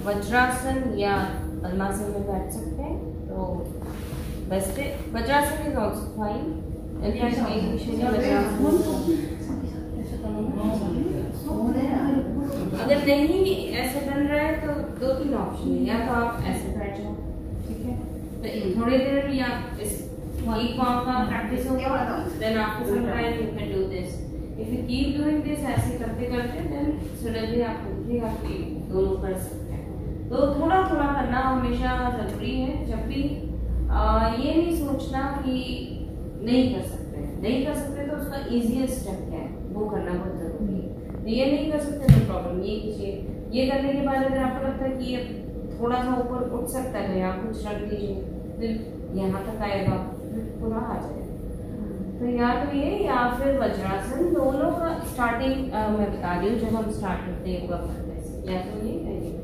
वज्रासन या पद्मासन में बैठ सकते हैं, तो बेस्ट है। Vajrasana is also fine. अगर नहीं ऐसे बन रहा है तो 2-3 ऑप्शन है, या तो आप ऐसे बैठ जाओ, ठीक है, तो थोड़ी देर या इस एक फॉर्म का प्रैक्टिस होगा, then after some time you can do this. If you keep doing this, ऐसे करते करते देन सडनली आप दोनों कर सकते हैं। तो थोड़ा थोड़ा करना हमेशा जरूरी है। जब भी ये नहीं सोचना कि नहीं कर सकते तो उसका इजीएस्ट स्टेप क्या है वो करना बहुत जरूरी है। ये नहीं कर सकते तो प्रॉब्लम ये कीजिए। ये करने के बाद अगर आपको लगता है कि ये थोड़ा सा ऊपर उठ सकता है, यहाँ कुछ रख दीजिए, फिर यहाँ तक आएगा, फिर पूरा आ जाएगा। तो या तो ये या फिर वज्रासन, दोनों का स्टार्टिंग मैं बता रही हूँ जब हम स्टार्ट करते हैं योगा करने से, या तो ये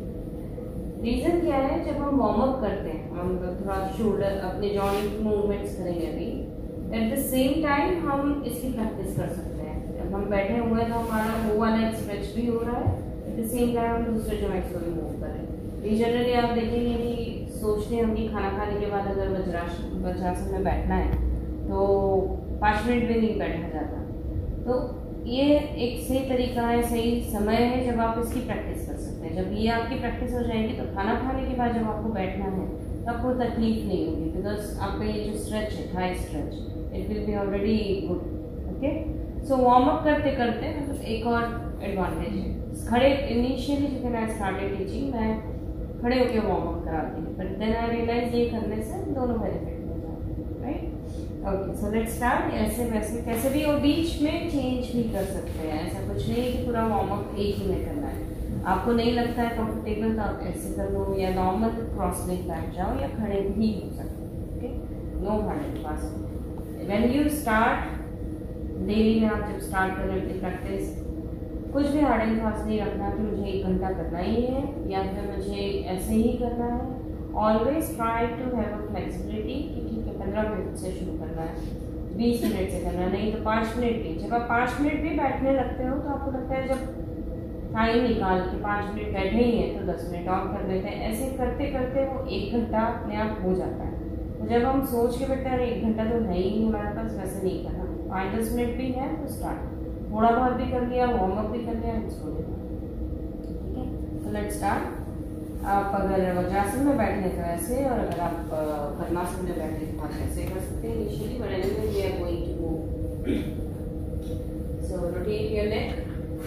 रीज़न क्या है, जब हम वार्म अप करते हैं हम थोड़ा शोल्डर अपने जॉइंट मूवमेंट्स करेंगे अभी, एट द सेम टाइम हम इसकी प्रैक्टिस कर सकते हैं। जब हम बैठे हुए हैं तो हमारा वो वाला स्ट्रेच भी हो रहा है, एट द सेम टाइम हम दूसरे जॉइंट्स को भी मूव कर रहे हैं। जनरली आप देखेंगे कि सोचते हैं हम कि खाना खाने के बाद अगर वज्रासन में बैठना है तो 5 मिनट भी नहीं बैठा जाता। तो ये एक सही तरीका है, सही समय है जब आप इसकी प्रैक्टिस कर सकते हैं। जब ये आपकी प्रैक्टिस हो जाएगी तो खाना खाने के बाद जब आपको बैठना है तो आपको तकलीफ नहीं होगी, बिकॉज आपका ये जो स्ट्रेच है, thigh stretch, it will be already good. Okay, so warm up करते करते मतलब एक और एडवांटेज है, खड़े इनिशियली जब आई स्टार्टेड टीचिंग मैं खड़े होकर वार्म अप कराती हूँ, बट देन आई रियलाइज ये करने से दोनों बेनिफिट हो जाते हैं, right. Okay, so let's start. ऐसे वैसे कैसे भी, और बीच में चेंज भी कर सकते हैं, ऐसा कुछ नहीं है कि पूरा वार्म अप एक ही में करना है। आपको नहीं लगता है कंफर्टेबल तो आप ऐसे कर लो, या नॉर्मल क्रॉस लेग बैठ जाओ, या खड़े भी हो सकते हैं। Okay, no hard and fast. When you start daily में, आप जब स्टार्ट कर रहे हो प्रैक्टिस, कुछ भी हार्ड एंड फास्ट नहीं रखना कि मुझे 1 घंटा करना ही है या फिर मुझे ऐसे ही करना है। Always try to have a flexibility कि ठीक है 15 मिनट से शुरू करना है, 20 मिनट से करना, नहीं तो 5 मिनट भी। जब आप 5 मिनट भी बैठने लगते हो तो आपको लगता है जब टाइम निकाल के 5 मिनट बैठे ही हैं तो 10 मिनट और कर लेते हैं। ऐसे करते करते वो 1 घंटा अपने आप हो जाता है। तो जब हम सोच के बैठते हैं 1 घंटा तो है ही हमारे पास, वैसे नहीं करना, 5-10 मिनट भी है तो स्टार्ट, थोड़ा बहुत भी कर लिया, वार्म अप भी कर लिया, इसको देना, ठीक है। तो लेट्स स्टार्ट। आप अगर वज्रासन में बैठे तो ऐसे, और अगर आप पद्मासन में बैठे तो आप ऐसे कर सकते हैं initially, but anyway we are going to move. So rotate your neck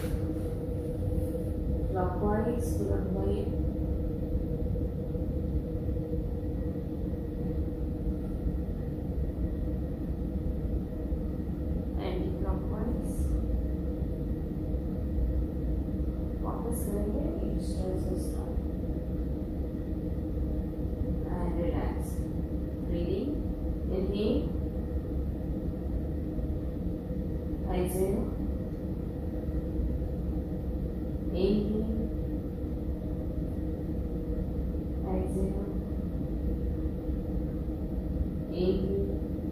clockwise to the right, anti-clockwise, वापस करेंगे each तरह से start and relax, breathing, inhale, exhale, inhale, exhale, inhale,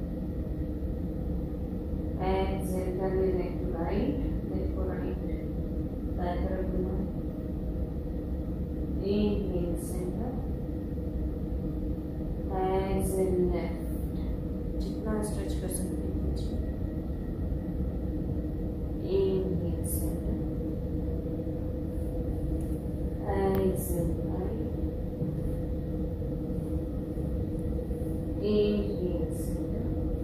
exhale, turn the neck to right, neck to right, back तरफ घुमाएं, inhale center, exhale left, जितना stretch कर सकते हैं नीचे, inhale center, exhale right, inhale center,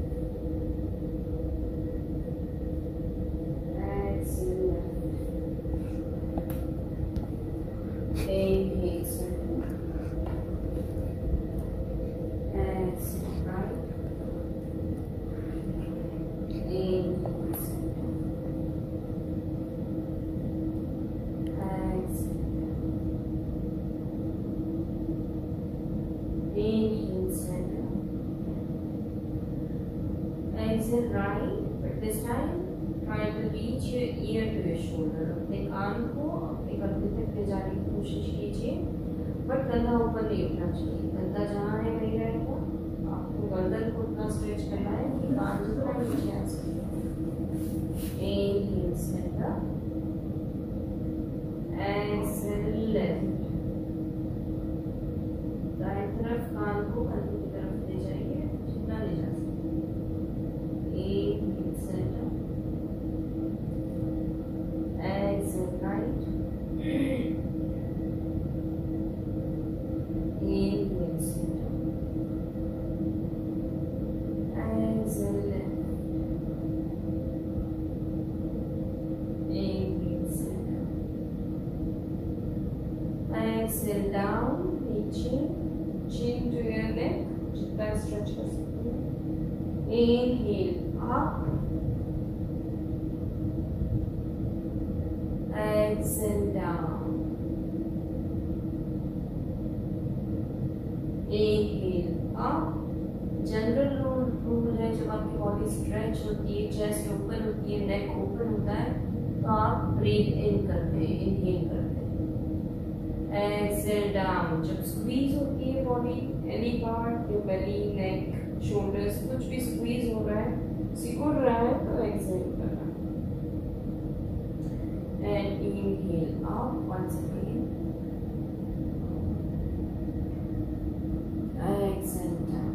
exhale left, inhale center, exhale right, inhale center, exhale, inhale center, exhale right, but this time try to reach your ear to your shoulder। अपने कान को अपने कंधे तक ले जाने की कोशिश कीजिए, बट कंधा ऊपर नहीं उठना चाहिए, कंधा जहाँ है वहीं रहेगा। आपको गर्दन को उतना स्ट्रेच करना है कि कान जितना नीचे आ सके। Inhale center, exhale left, Exhale down, नीचे, chin to your neck, जितना stretch कर सकते हैं. Inhale up, exhale down. Inhale up. General rule है जब आपकी बॉडी स्ट्रेच होती है, चेस्ट ओपन होती है, नेक ओपन होता है, तो आप ब्रीथ इन करते हैं, इनहेल करते हैं. Exhale down. जब स्क्वीज होती है body, any part, your belly, neck, shoulders, कुछ भी स्क्वीज हो रहा है, सिकुड़ रहा है, तो एक्सहेल करना. And inhale up once again. Exhale down.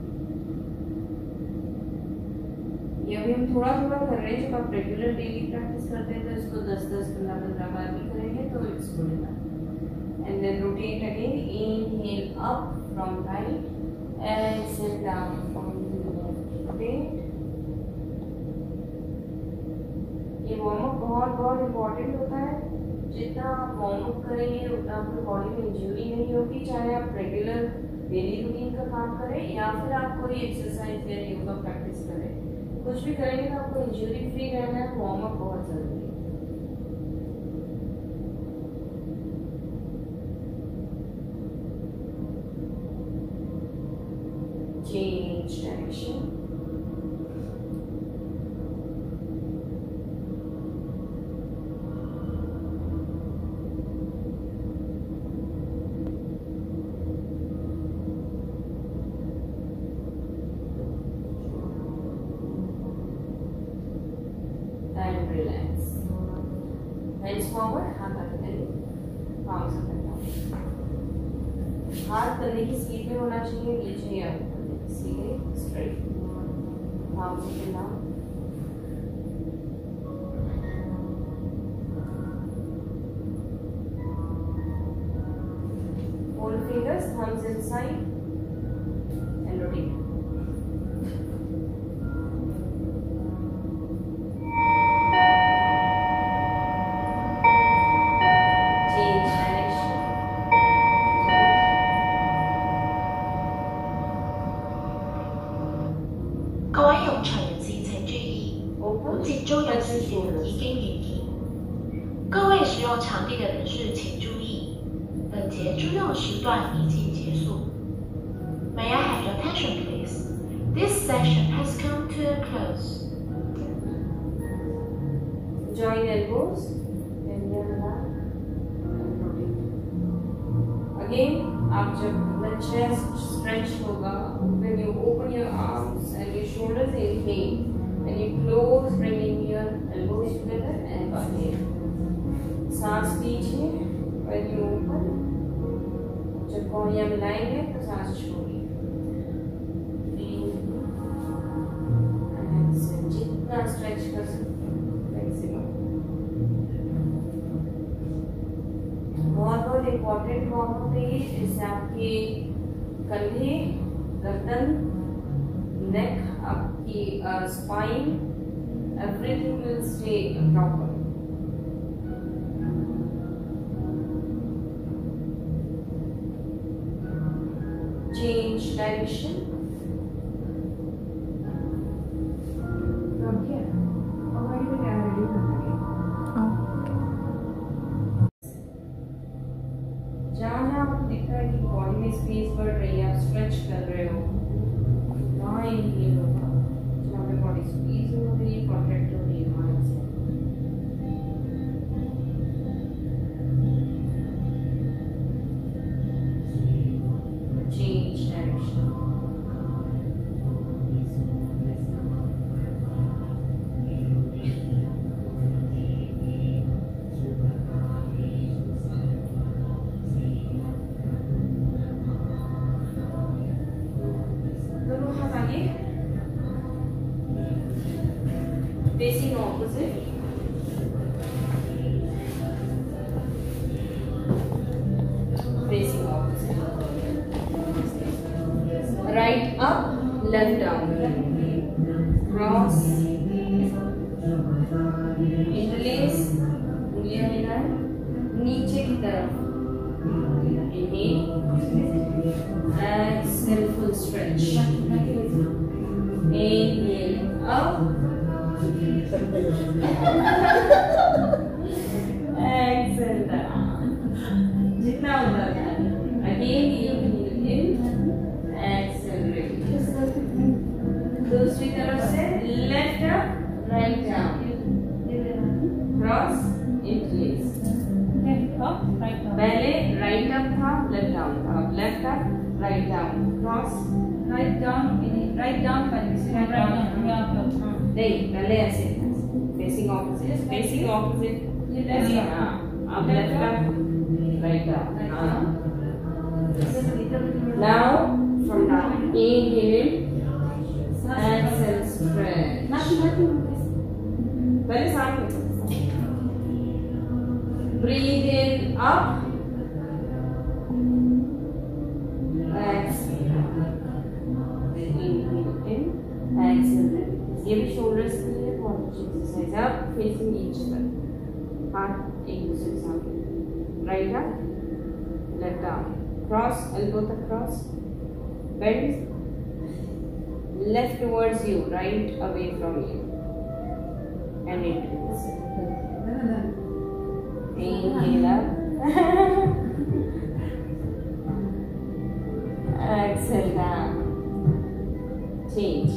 ये अभी हम थोड़ा थोड़ा कर रहे हैं. जब आप रेगुलर डेली प्रैक्टिस करते हैं तो इसको 10-10, 15-15 बार भी करेंगे तो it's good enough. And then rotate again. Inhale up from right, exhale down from left. Rotate. ये वार्म अप बहुत बहुत इम्पोर्टेंट होता है. जितना आप वार्म अप करेंगे उतना आपकी बॉडी में इंजरी नहीं होगी, चाहे आप रेगुलर डेली रूटीन का काम करें या फिर आप कोई एक्सरसाइज या योगा प्रैक्टिस करें. कुछ भी करेंगे तो आपको इंजरी फ्री रहना है. वार्म अप बहुत जरूरी है. Change direction. फॉरवर्ड, हाथ आगे करें, पाँव से करना. हाथ कंधे की सीध में होना चाहिए, नीचे या ऊपर, सीधे स्ट्रेट. पाँव से करना. Fold fingers, thumbs inside, and rotate. May I have your attention, please? This session has come to a close. Join elbows, and rotate. Again, आप जब the chest stretch होगा, when you open your arms and your shoulders inhale, and you close, bringing your elbows together and exhale. सांस लीजिए, when you open, जब कोहनियाँ मिलाएंगे तो सांस छोड़िए. जितना स्ट्रेच कर सकते हैं मैक्सिमम. बहुत बहुत इम्पोर्टेंट वार्म अप है ये. इससे आपके कंधे, गर्दन, नेक, आपकी spine, everything will stay proper. Change direction. From here. Already we are ready for again. जहाँ आपको दिख रहा है कि बॉडी में स्पेस बढ़ रही है, आप स्ट्रेच कर रहे हो, वहाँ इनहेल होगा. जहाँ पे बॉडी स्क्वीज हो रही है, कॉन्ट्रैक्ट हो रही है, वहाँ एक्सहेल. Change direction. दोनों हाथ आगे. Facing opposite. Facing opposite. Right up, left down. Cross. Interlace. उंगलियां मिलाएं. नीचे की तरफ. एक्सेल जितना होता है अगेन यू इन एक्सेलरेट। दूसरी तरफ से left up right down cross increase. पहले राइट अप था लेफ्ट डाउन था, अब left up right down cross right down पहले नहीं, पहले ऐसे फेसिंग ऑपोजिट हाँ, अब left up right down. Now from down inhale exhale spread. पहले सामने ब्रीथ इन अप ये भी शोल्डर्स के लिए बहुत अच्छी एक्सरसाइज है। अब फेसिंग ईच पर हाथ एक दूसरे के सामने right up left down cross elbow तक cross bend left towards you right away from you and increase. Inhale up exhale down change.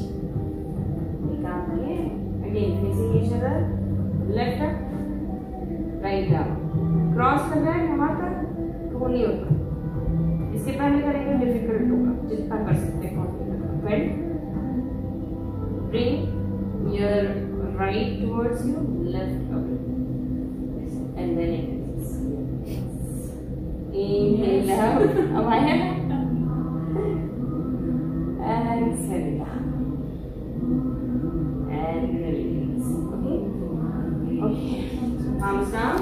Again, facing each other, left up, right down. Cross करना है वहाँ तक तो नहीं होता। इसके पहले करेंगे डिफिकल्ट होगा, जितना कर सकते हैं bend, bring your right towards you, left up, and then it is. Inhale up, अब आया ना? Exhale down. And release. Okay. Palms down.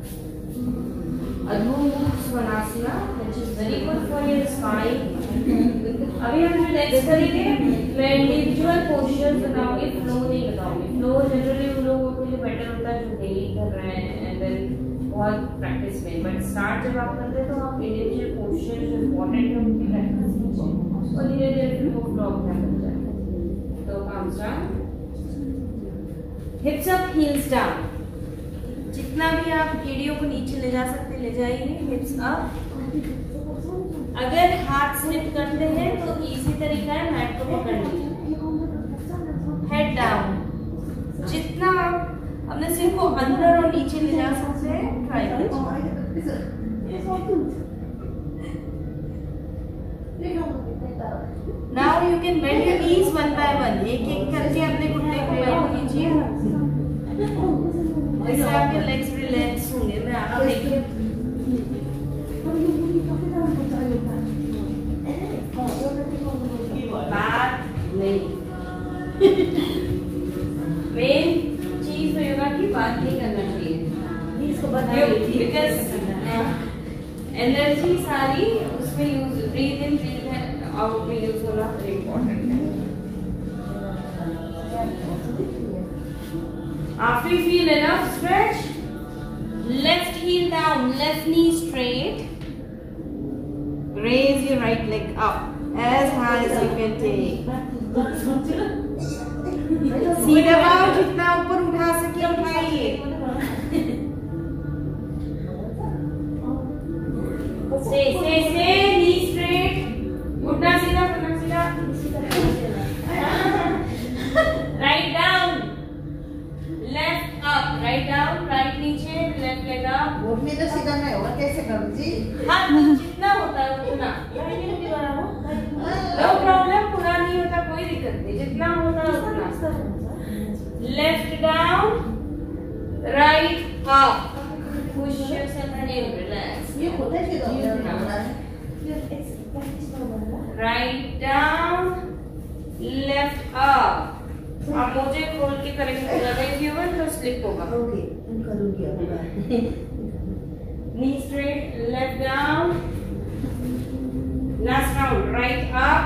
Adho Mukha Svanasana, which is very good for your spine. अभी हम जो next करेंगे, मैं individual postures बताऊंगी, flow नहीं बताऊंगी। फ्लो जनरली उन लोगों के लिए बेटर होता है जो डेली कर रहे हैं एंड देन बहुत प्रैक्टिस में। बट स्टार्ट जब आप करते हैं तो आप इंडिविजुअल पोस्चर्स जो इम्पोर्टेंट है उनकी प्रैक्टिस कीजिए और धीरे धीरे फिर वो फ्लो अपना बन जाए। तो palms down. Hips up heels down. जितना भी आप वीडियो को नीचे ले जा सकते ले जाइए। Hips up. अगर हाथ स्लिप करते हैं तो इजी तरीका है मैट को पकड़ लीजिए। Head down. जितना आप अपने सिर को अंदर और नीचे ले जा सकते हैं ट्राई कीजिए। Now you can bend your knees one by one. एक एक करके अपने घुटने को बेंड कीजिए। इससे आपके लेग्स रिलैक्स होंगे। मैं आपको देखिए बात नहीं मेन चीज तो योगा की बात नहीं करना चाहिए। इसको बताइए बिकॉज एनर्जी सारी उसमें use breathe in breathe out में यूज होना very important है। After you feel enough stretch, left heel down, left knee straight. Raise your right leg up as high as you can take. सीधा पाँव जितना ऊपर उठा सके उठाइए। Stay, knee straight. उठना सीधा, करना सीधा। Right down, left up, right down, right नीचे, left leg up। घुटने तो सीधा नहीं होगा, कैसे करूँ जी? हाँ, जितना होता है उतना। No problem, पूरा नहीं होता कोई दिक्कत नहीं, जितना होता है उतना। Left down, right up, push yourself in, relax। ये होता है सीधा होता है। Right down, left up। आप मुझे खोल के करेंगे पूरा तो स्लिप होगा। ओके, करूँगी अब। Knee straight, left down। Last round, right up।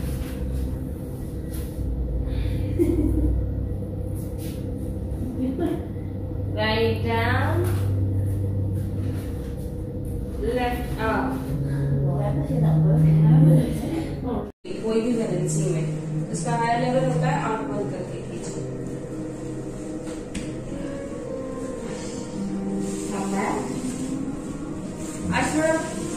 Right down, left up। कोई भी बैलेंसिंग में उसका हायर लेवल होता है, आंख बंद करके कीजिए।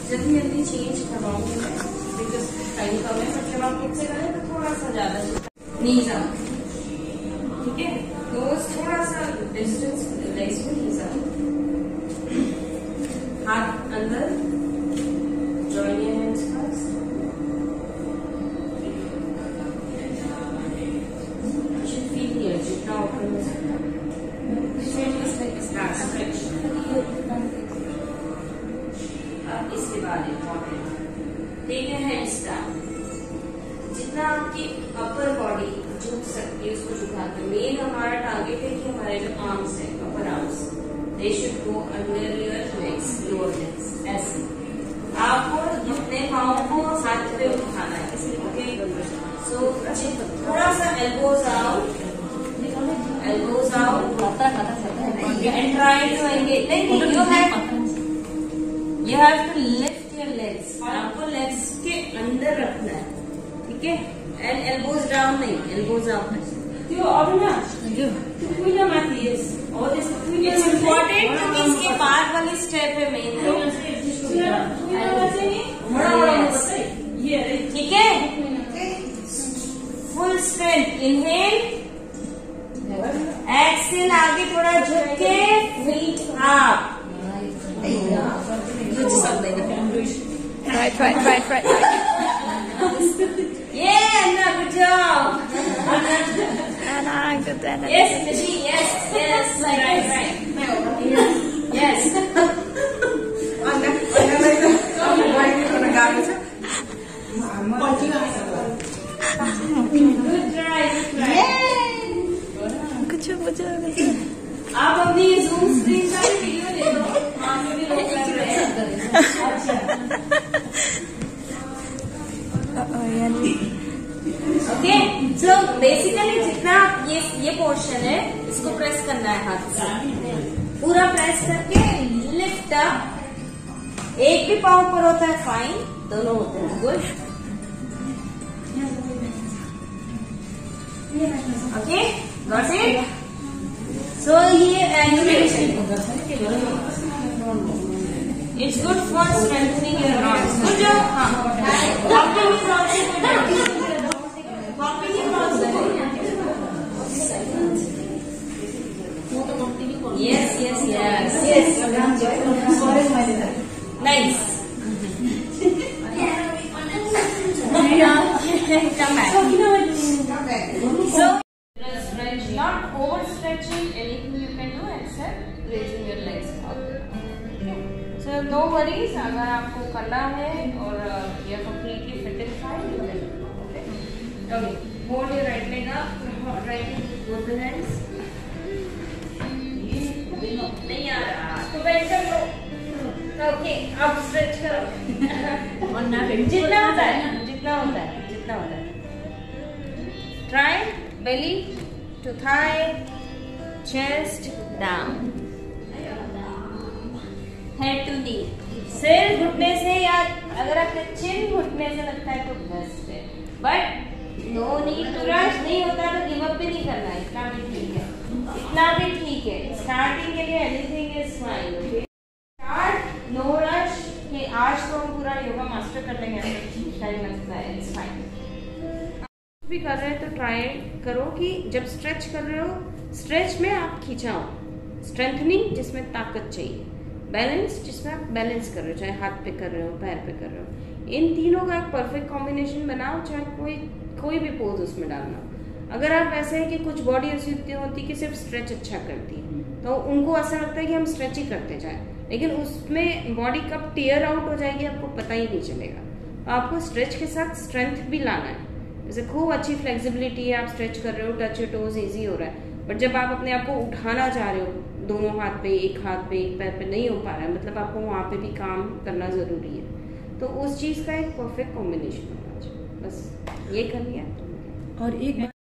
जल्दी चेंज करवाऊंगी मैं बिकॉज टाइम कम है, बट जब आप खुद से करें तो थोड़ा सा ज्यादा नीज आउट, ठीक है। तो थोड़ा सा डिस्टेंस लेग्स को नीज आउट, हाथ अंदर, join your hands first, you should feel here जितना ओपन हो सकता है। अब इसके बाद important, take your hands down, जितना आपकी अपर बॉडी झुक सकती है उसको झुका के। मेन हमारा टारगेट है कि हमारे जो आर्म्स है, upper arms, they should go under your legs, lower legs. ऐसे आपको अपने पाँव को हाथ पे उठाना है, ओके। सो थोड़ा सा elbows out, elbows out and try to engage. नहीं, you have to lift your legs. आपको legs के अंदर रखना है, ठीक है। And elbows down नहीं, elbows out नहीं। It's important क्योंकि इसके बाद वाली स्टेप है मेन, ठीक है। फुल स्ट्रेंथ, इनहेल, एक्सेल, आगे थोड़ा झुक के, feet up, right. Yeah, Anna, good job. Anna, good Anna. Yes, Mishi, yes, right. Yes. Good try. कुछ आप अपनी जूम स्क्रीन का भी वीडियो ले लो, वहाँ पे भी लोग कर रहे हैं। ओके, सो बेसिकली जितना ये पोर्शन है इसको प्रेस करना है हाथ से, पूरा प्रेस करके लिफ्ट अप। एक भी पाँव पर होता है फाइन, दोनों होते हैं good. Okay, got it. So ये animation it's good for strengthening your arms. Good job. हाँ, walking is also good, walking is also good. Yes nice. Come back. So stretch, not overstretching anything you can do except raising your legs up. Okay. So no worries, अगर आपको करना है और you are completely fit and fine, you will do it. Okay. Okay. Hold your right leg up, right leg both the hands. नहीं आ रहा तो बैठ कर लो। ओके, अब स्ट्रेच करो। जितना होता है Try belly to thigh, chest down, head to knee. सिर घुटने से, या अगर आपका चिन घुटने से लगता है तो बेस्ट है, but no need to rush. नहीं होता तो गिव अप भी नहीं करना है, इतना भी ठीक है। स्टार्टिंग के लिए anything is fine. Okay, start, no rush. कि आज तो हम पूरा योगा मास्टर कर लेंगे, टाइम लगता है, इट्स फाइन। भी कर रहे हैं तो ट्राई करो कि जब स्ट्रेच कर रहे हो, स्ट्रेच में आप खिंचाओ, स्ट्रेंथनिंग जिसमें ताकत चाहिए, बैलेंस जिसमें आप बैलेंस कर रहे हो, चाहे हाथ पे कर रहे हो, पैर पे कर रहे हो, इन तीनों का एक परफेक्ट कॉम्बिनेशन बनाओ, चाहे कोई भी पोज उसमें डालना। अगर आप वैसे है कि कुछ बॉडी ऐसी होती है कि सिर्फ स्ट्रेच अच्छा करती है, तो उनको ऐसा लगता है कि हम स्ट्रेच ही करते जाएं, लेकिन उसमें बॉडी कब टीयर आउट हो जाएगी आपको पता ही नहीं चलेगा। तो आपको स्ट्रेच के साथ स्ट्रेंथ भी लाना है। जैसे खूब अच्छी फ्लेक्सिबिलिटी है, आप स्ट्रेच कर रहे हो, टच योर टोज इजी हो रहा है, बट जब आप अपने आप को उठाना चाह रहे हो दोनों हाथ पे, एक हाथ पे, एक पैर पे, नहीं हो पा रहा है, मतलब आपको वहाँ पे भी काम करना ज़रूरी है। तो उस चीज़ का एक परफेक्ट कॉम्बिनेशन होना चाहिए, बस ये कर लिया। और एक